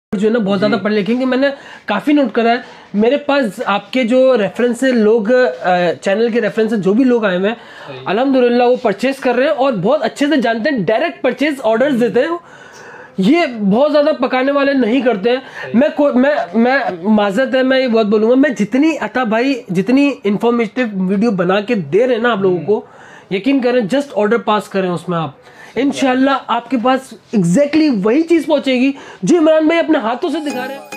जो है ना बहुत ज़्यादा पढ़ लिखे, मैंने काफ़ी नोट करा है। मेरे पास आपके जो रेफरेंस है, लोग चैनल के रेफरेंस है, जो भी लोग आए हुए हैं अल्हम्दुलिल्लाह वो परचेज कर रहे हैं और बहुत अच्छे से जानते हैं, डायरेक्ट परचेज ऑर्डर्स देते हैं। ये बहुत ज़्यादा पकाने वाले नहीं करते हैं। मैं माजरत है, मैं ये बहुत बोलूँगा, मैं जितनी अता भाई जितनी इंफॉर्मेटिव वीडियो बना के दे रहे हैं ना आप लोगों को, यकीन करें, जस्ट ऑर्डर पास करें उसमें आप, इंशाल्लाह आपके पास एग्जैक्टली वही चीज पहुंचेगी जो इमरान भाई अपने हाथों से दिखा रहे हैं।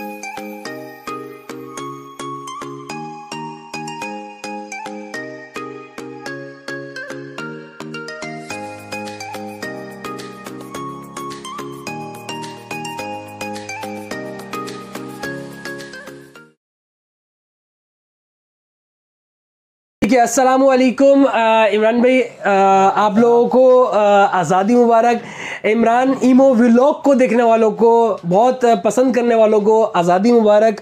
ठीक है, अस्सलाम वालेकुम इमरान भाई, आप लोगों को आज़ादी मुबारक। इमरान ईमो व्लॉग को देखने वालों को, बहुत पसंद करने वालों को आज़ादी मुबारक।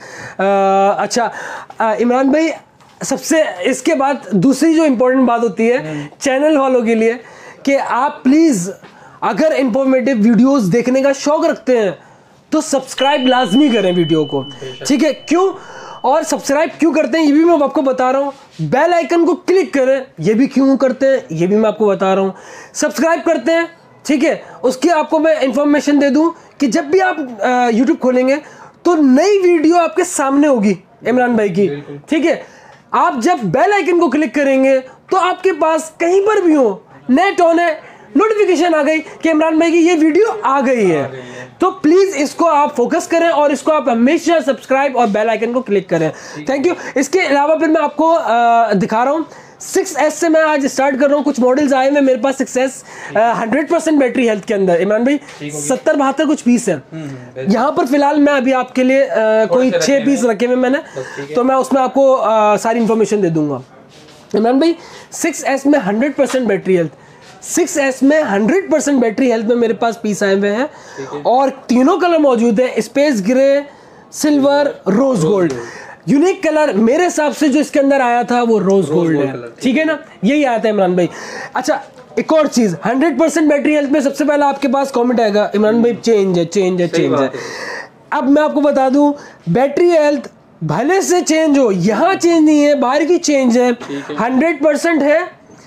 अच्छा इमरान भाई, सबसे इसके बाद दूसरी जो इम्पोर्टेंट बात होती है चैनल वालों के लिए कि आप प्लीज़ अगर इंफॉर्मेटिव वीडियोस देखने का शौक़ रखते हैं तो सब्सक्राइब लाजमी करें वीडियो को, ठीक है? क्यों और सब्सक्राइब क्यों करते हैं ये भी मैं आपको बता रहा हूँ। बेल आइकन को क्लिक करें, ये भी क्यों करते हैं ये भी मैं आपको बता रहा हूँ। सब्सक्राइब करते हैं, ठीक है, उसकी आपको मैं इंफॉर्मेशन दे दूं कि जब भी आप यूट्यूब खोलेंगे तो नई वीडियो आपके सामने होगी इमरान भाई की, ठीक है? आप जब बेल आइकन को क्लिक करेंगे तो आपके पास कहीं पर भी हो नेट ऑन है, नोटिफिकेशन आ गई कि इमरान भाई की ये वीडियो आ गई है। तो प्लीज इसको आप फोकस करें और इसको आप हमेशा सब्सक्राइब और बेल आइकन को क्लिक करें। Thank you. इसके अलावा फिर मैं आपको दिखा रहा हूँ 6S से मैं आज स्टार्ट कर रहा हूँ। कुछ मॉडल्स आए हैं मेरे पास 6S 100% बैटरी हेल्थ के अंदर। इमरान भाई 70-72 कुछ पीस है यहाँ पर फिलहाल। मैं अभी आपके लिए कोई 6 पीस रखे हुए मैंने, तो मैं उसमें आपको सारी इंफॉर्मेशन दे दूंगा। इमरान भाई 6S में 100% बैटरी हेल्थ, 6S में 100% बैटरी हेल्थ में मेरे पास पीस आए हुए हैं और तीनों कलर मौजूद है, space grey, silver, rose gold. Unique colour मेरे हिसाब से जो इसके अंदर आया था वो रोज गोल्ड है, ठीक है ना? यही आया था इमरान भाई। अच्छा एक और चीज, 100% बैटरी हेल्थ में सबसे पहला आपके पास कमेंट आएगा इमरान भाई चेंज है, चेंज है, चेंज है। अब मैं आपको बता दूं, बैटरी हेल्थ भले से चेंज हो, यहाँ चेंज नहीं है, बाहर की चेंज है, 100% है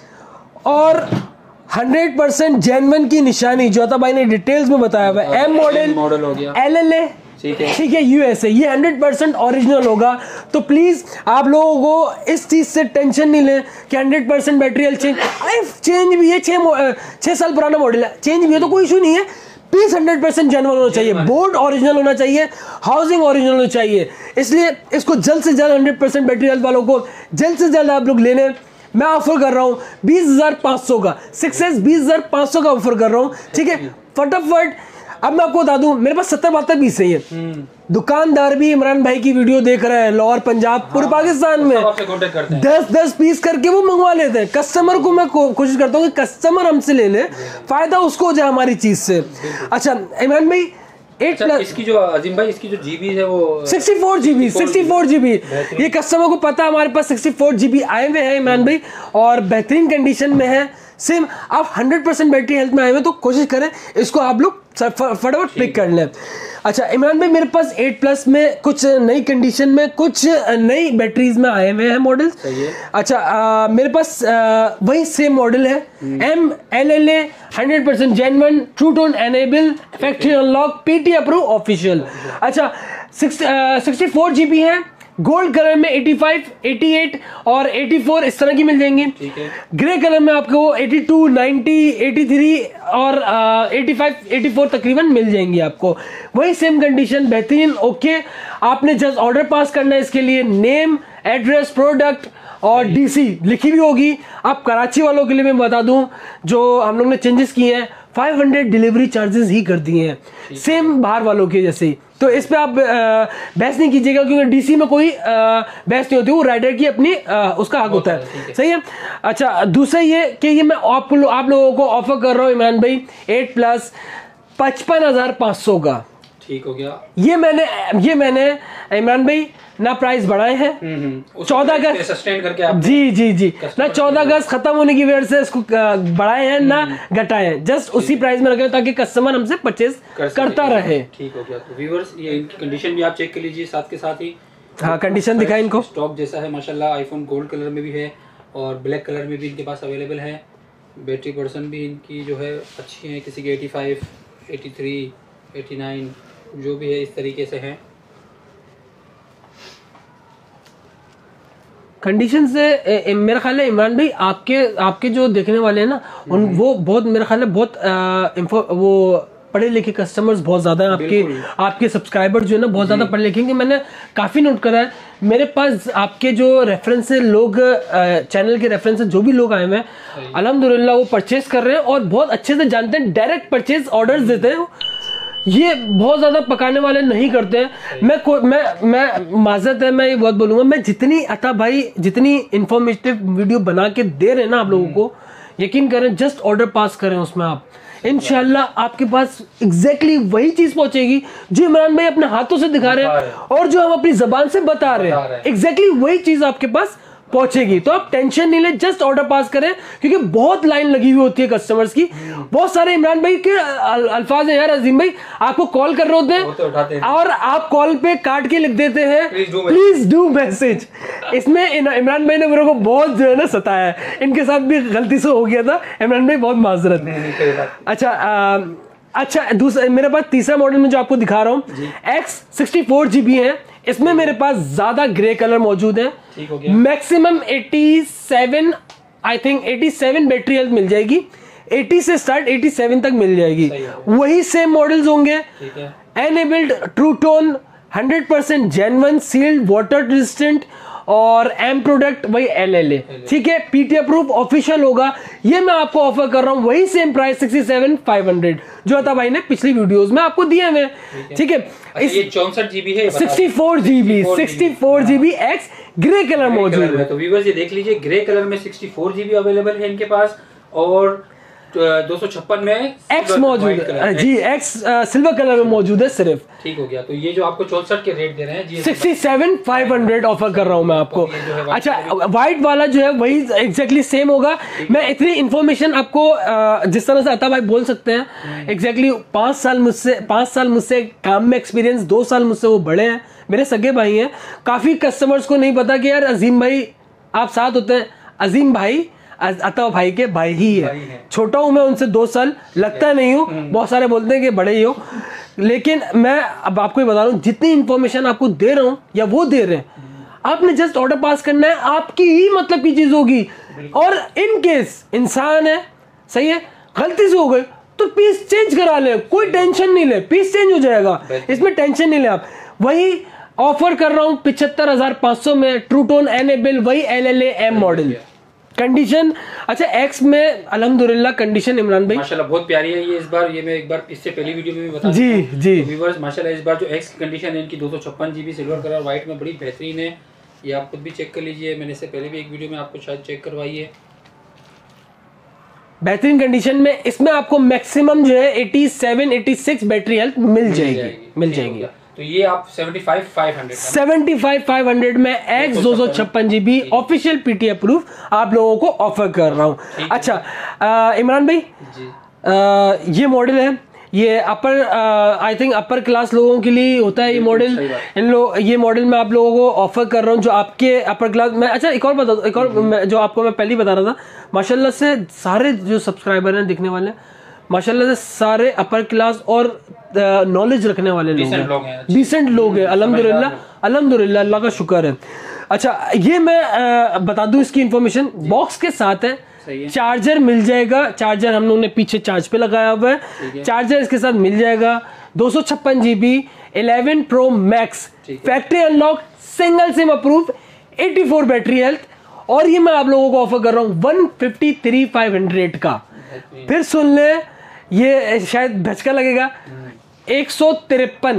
और 100% जेन्युइन की निशानी जो था भाई ने डिटेल्स में बताया हुआ है। M मॉडल हो गया, LLA, ठीक है, USA, ये 100% ओरिजिनल होगा। तो प्लीज आप लोगों को इस चीज से टेंशन नहीं लें कि 100% बैटरी हेल्थ चेंज भी है, 6 साल पुराना मॉडल है, चेंज भी है तो कोई इशू नहीं है। पीस 100% जेन्युइन होना चाहिए, बोर्ड ओरिजिनल होना चाहिए, हाउसिंग ओरिजिनल होना चाहिए। इसलिए इसको जल्द से जल्द 100% बैटरी हेल्थ वालों को जल्द से जल्द आप लोग ले लें। मैं ऑफर कर रहा हूँ 20,500 का 6S 20,500 का ऑफर कर रहा हूँ, ठीक है? फटाफट। अब मैं आपको बता दूं, मेरे पास 70-72 पीस है ये। दुकानदार भी इमरान भाई की वीडियो देख रहे हैं, लाहौर, पंजाब, पूरे पाकिस्तान में 10-10 पीस करके वो मंगवा लेते हैं। कस्टमर को मैं कोशिश करता हूँ कि कस्टमर हमसे ले ले, फायदा उसको हो जाए हमारी चीज से। अच्छा इमरान भाई 8+, इसकी जो अजीम भाई इसकी जो जीबी है वो 64 GB। ये कस्टमर को पता है हमारे पास 64 GB आए हुए हैं इमरान भाई और बेहतरीन कंडीशन में है। सेम आप 100% बैटरी हेल्थ में आए हुए तो कोशिश करें इसको आप लोग फटाफट पिक कर लें। अच्छा इमरान भाई मेरे पास 8+ में कुछ नई कंडीशन में कुछ नई बैटरीज में आए हुए हैं मॉडल्स। अच्छा मेरे पास वही सेम मॉडल है, M LLA 100% genuine, true tone enable, factory unlock, PT approve, official. अच्छा 64 GB है, गोल्ड कलर में 85, 88 और 84 इस तरह की मिल जाएंगी। ग्रे कलर में आपको 82, 90, 83 और 85, 84 तकरीबन मिल जाएंगी आपको। वही सेम कंडीशन, बेहतरीन, ओके। आपने जस्ट ऑर्डर पास करना है, इसके लिए नेम, एड्रेस, प्रोडक्ट और DC लिखी भी होगी। आप कराची वालों के लिए मैं बता दूं, जो हम लोग ने चेंजेस किए हैं, 500 डिलीवरी चार्जेस ही कर दिए हैं, सेम बाहर वालों के जैसे ही। तो इस पे आप बहस नहीं कीजिएगा क्योंकि DC में कोई बहस नहीं होती, वो राइडर की अपनी उसका हक होता है, सही है? अच्छा दूसरा ये कि ये मैं आप लोगों को ऑफर कर रहा हूँ इमरान भाई 8+ 55,500 का, ठीक हो गया। ये मैंने इमरान भाई ना प्राइस बढ़ाए हैं 14 अगस्त सस्टेन करके आप जी ना 14 अगस्त खत्म होने की वजह से इसको बढ़ाए हैं ना घटाए हैं, जस्ट उसी प्राइस में रखे हैं ताकि कस्टमर हमसे परचेज करता रहे। ठीक हो गया। तो व्यूअर्स ये इनकी कंडीशन भी आप चेक कर लीजिए साथ के साथ ही। हाँ कंडीशन दिखाएं इनको। स्टॉक जैसा है माशाल्लाह, आईफोन गोल्ड कलर में भी है और ब्लैक कलर में भी इनके पास अवेलेबल है। बैटरी पर्सन भी इनकी जो है अच्छी है, किसी की 85, 83, 89 जो भी है इस तरीके से है। कंडीशन से मेरा ख्याल है इमरान भाई आपके जो देखने वाले हैं ना वो बहुत मेरा ख्याल है बहुत वो पढ़े लिखे कस्टमर्स बहुत ज्यादा हैं। आपके सब्सक्राइबर जो है ना बहुत ज्यादा पढ़े लिखे हैं। मैंने काफी नोट करा है, मेरे पास आपके जो रेफरेंस है लोग चैनल के रेफरेंस से जो भी लोग आए हुए हैं अल्हम्दुलिल्लाह वो परचेज कर रहे हैं और बहुत अच्छे से जानते हैं, डायरेक्ट परचेज ऑर्डर्स देते हैं। ये बहुत ज्यादा पकाने वाले नहीं करते हैं। मैं माजरत है, मैं ये बहुत बोलूंगा, मैं जितनी अता भाई जितनी इंफॉर्मेटिव वीडियो बना के दे रहे हैं ना आप लोगों को, यकीन करें जस्ट ऑर्डर पास करें उसमें आप इंशाल्लाह आपके पास एग्जैक्टली वही चीज पहुंचेगी जो इमरान भाई अपने हाथों से दिखा रहे हैं और जो हम अपनी जबान से बता रहे हैं, एग्जैक्टली वही चीज आपके पास पहुंचेगी। तो आप टेंशन नहीं ले, जस्ट ऑर्डर पास करें क्योंकि बहुत लाइन लगी हुई होती है कस्टमर्स की। बहुत सारे इमरान भाई के अल्फाज हैं यार, अजीम भाई आपको कॉल कर रहे होते हैं और आप कॉल पे काट के लिख देते हैं प्लीज डू मैसेज। इसमें इमरान भाई ने मेरे को बहुत जो है ना सताया है, इनके साथ भी गलती से हो गया था। इमरान भाई बहुत माजरत। अच्छा दूसरा मेरे पास तीसरा मॉडल में जो आपको दिखा रहा हूँ X64 GB है। इसमें मेरे पास ज्यादा ग्रे कलर मौजूद है। Maximum 87 I think 87 battery health मिल जाएगी, 80 से स्टार्ट 87 तक मिल जाएगी। वही सेम मॉडल्स होंगे। Enabled true tone 100% genuine sealed water resistant और एम प्रोडक्ट वही LLA, ठीक है, पीटी अप्रूव ऑफिशियल होगा। ये मैं आपको ऑफर कर रहा हूं वही सेम प्राइस 67,500 जो था भाई ने पिछली वीडियोस में आपको दिए हुए, ठीक है। ये 64 GB है, 64 GB X ग्रे कलर मौजूद है। तो व्यूअर्स ये देख लीजिए ग्रे कलर में 64 GB अवेलेबल है इनके पास और 256 में X मौजूद है जी, X सिल्वर कलर में मौजूद है सिर्फ। ठीक हो गया। तो ये जो आपको 64 के रेट दे रहे हैं 67,500 ऑफर कर रहा हूं मैं आपको। अच्छा व्हाइट वाला जो है वही एग्जैक्टली सेम होगा। मैं इतनी इंफॉर्मेशन आपको जिस तरह से अता भाई बोल सकते हैं एग्जैक्टली 5 साल मुझसे काम में एक्सपीरियंस, 2 साल मुझसे वो बड़े हैं, मेरे सगे भाई हैं। काफी कस्टमर्स को नहीं पता कि यार अजीम भाई आप साथ होते हैं। अजीम भाई अता भाई के भाई ही है, छोटा हूं मैं उनसे 2 साल, लगता नहीं हूं, बहुत सारे बोलते हैं कि बड़े ही हो, लेकिन मैं अब आपको ये बता रहा हूं जितनी इंफॉर्मेशन आपको दे रहा हूं या वो दे रहे हैं आपने जस्ट ऑर्डर पास करना है, आपकी ही मतलब की चीज होगी। और इन केस इंसान है, सही है, गलती से हो गई तो पीस चेंज करा ले, कोई टेंशन नहीं ले, पीस चेंज हो जाएगा, इसमें टेंशन नहीं ले आप। वही ऑफर कर रहा हूं 75,500 में ट्रू टोन एनेबल वही LLA M मॉडल कंडीशन। अच्छा X में अल्हम्दुलिल्लाह कंडीशन इमरान भाई माशाल्लाह बहुत प्यारी है। ये इस बार ये मैं एक बार इससे पहली वीडियो में भी बता जी जी तो व्यूअर्स माशाल्लाह इस बार जो X कंडीशन है इनकी 256 GB सिल्वर कलर व्हाइट में बड़ी बेहतरीन है। ये आप खुद भी चेक कर लीजिए, मैंने इससे पहले भी एक वीडियो में आपको शायद चेक करवाई है। बेहतरीन कंडीशन में इसमें आपको मैक्सिमम जो है 87-86 बैटरी हेल्थ मिल जाएगी। तो ये आप 75,500 में X 256 GB official PT approve आप लोगों को ऑफर कर रहा हूं। अच्छा इमरान भाई जी। ये मॉडल है, ये अपर आई थिंक अपर क्लास लोगों के लिए होता है ये मॉडल। ये मॉडल मैं आप लोगों को ऑफर कर रहा हूँ जो आपके अपर क्लास में। अच्छा एक और बता दो, एक और जो आपको मैं पहले ही बता रहा था, माशाल्लाह से सारे जो सब्सक्राइबर हैं दिखने वाले माशाल्लाह से सारे अपर क्लास और नॉलेज रखने वाले लोग हैं, डिसेंट लोग हैं, अल्हम्दुलिल्लाह अल्लाह का शुक्र है। अच्छा ये मैं बता दूं इसकी इंफॉर्मेशन, बॉक्स के साथ है, चार्जर मिल जाएगा, चार्जर हम लोगों ने पीछे चार्ज पे लगाया हुआ है, चार्जर इसके साथ मिल जाएगा। 256 GB 11 Pro Max factory unlock single sim approve 84 battery health. और ये मैं आप लोगों को ऑफर कर रहा हूँ 153,500 का। फिर सुन ले, ये शायद धचका लगेगा, 153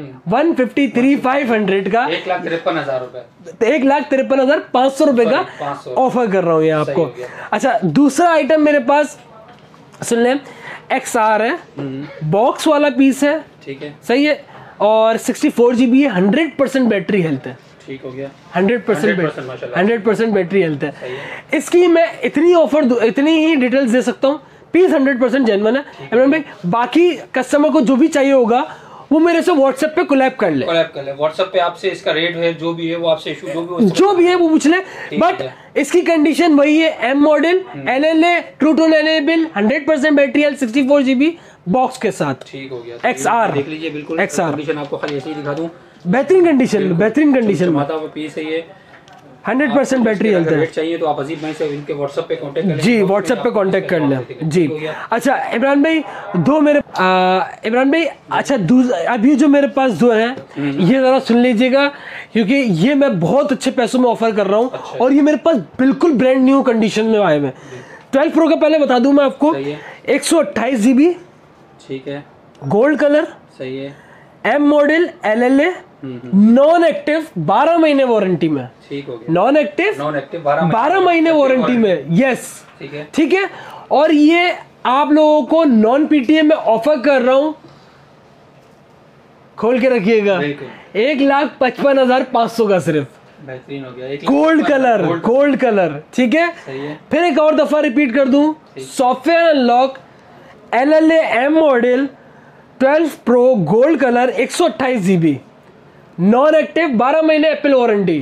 153,500 का 1,53,000 रुपए 1,53,500 रुपए का ऑफर कर रहा हूँ ये आपको। अच्छा दूसरा आइटम मेरे पास सुन ले, XR है, बॉक्स वाला पीस है, ठीक है, सही है, और 64 GB है, 100% बैटरी हेल्थ है। ठीक हो गया, 100% बैटरी हेल्थ है। इसकी मैं इतनी इतनी ही डिटेल्स दे सकता हूँ, पीस 100% जेन्युइन है इमरान भाई। बाकी कस्टमर को जो भी चाहिए होगा वो मेरे से व्हाट्सएप पे कोलैब कर ले। व्हाट्सएप पे आपसे इसका रेट है जो भी है वो आपसे इशू जो भी है वो पूछ ले। बट इसकी कंडीशन वही है, M model, LLA, true tone enable, 100% battery health, 64 GB box के साथ। ठीक हो गया, XR देख लीजिए बिल्कुल XR कंडीशन आपको खाली ऐसे ही दिखा दूं, बेहतरीन कंडीशन में, पीस है ये, 100% बैटरी हेल्थ है। रेट चाहिए तो आप अजीब भाई से इनके व्हाट्सएप पे कांटेक्ट करें। जी व्हाट्सएप पे कांटेक्ट कर लें जी। अच्छा इमरान भाई, दो मेरे इमरान भाई अच्छा अभी जो मेरे पास दो हैं ये ज़रा सुन लीजिएगा, क्योंकि ये मैं बहुत अच्छे पैसों में ऑफर कर रहा हूँ। अच्छा। और ये मेरे पास बिल्कुल ब्रांड न्यू कंडीशन में आए हुए। 12 Pro का पहले बता दूं मैं आपको, 128 GB, ठीक है, गोल्ड कलर, सही है, M model, LLA, non active, 12 महीने वारंटी में। ठीक हो गया, नॉन एक्टिव 12 महीने वारंटी में, यस ठीक है। और ये आप लोगों को नॉन PTA में ऑफर कर रहा हूं, खोल के रखिएगा, 1,55,500 का सिर्फ। बेहतरीन हो गया, गोल्ड कलर ठीक है। फिर एक और दफा रिपीट कर दूं, software unlock, LLA M model, 12 Pro gold colour, 128 GB, non active, 12 महीने एप्पल वारंटी,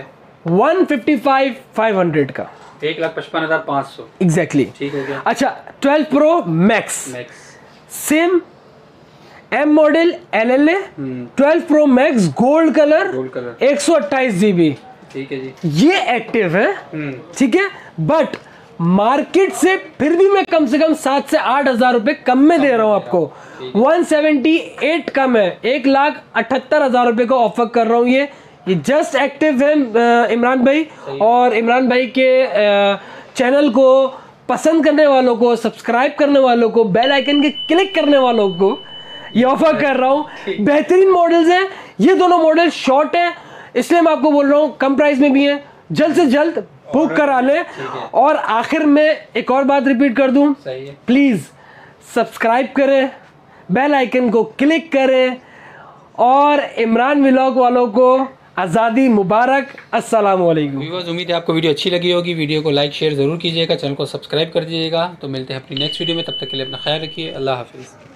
155,500 का, 1,55,500 एग्जैक्टली। ठीक हो गया। अच्छा 12 Pro max, same M model, LLA, 12 Pro max gold colour, 128 GB, ठीक है जी, ये एक्टिव है ठीक है। बट मार्केट से फिर भी मैं कम से कम 7 से 8 हजार रुपए कम में दे रहा हूं आपको, 178 कम है, 1,78,000 रुपए का ऑफर कर रहा हूं। ये जस्ट एक्टिव है इमरान भाई, और इमरान भाई के चैनल को पसंद करने वालों को, सब्सक्राइब करने वालों को, बेल आइकन के क्लिक करने वालों को ये ऑफर कर रहा हूं। बेहतरीन मॉडल्स हैं ये, दोनों मॉडल शॉर्ट है इसलिए मैं आपको बोल रहा हूं, कम प्राइस में भी है, जल्द से जल्द बुक करा ले। और आखिर में एक और बात रिपीट कर दूं, प्लीज सब्सक्राइब करें, बेल आइकन को क्लिक करें, और इमरान व्लॉग वालों को आज़ादी मुबारक। अस्सलाम वालेकुम। व्यूअर्स, उम्मीद है आपको वीडियो अच्छी लगी होगी। वीडियो को लाइक शेयर ज़रूर कीजिएगा, चैनल को सब्सक्राइब कर दीजिएगा। तो मिलते हैं अपनी नेक्स्ट वीडियो में, तब तक के लिए अपना ख्याल रखिए। अल्लाह हाफिज़।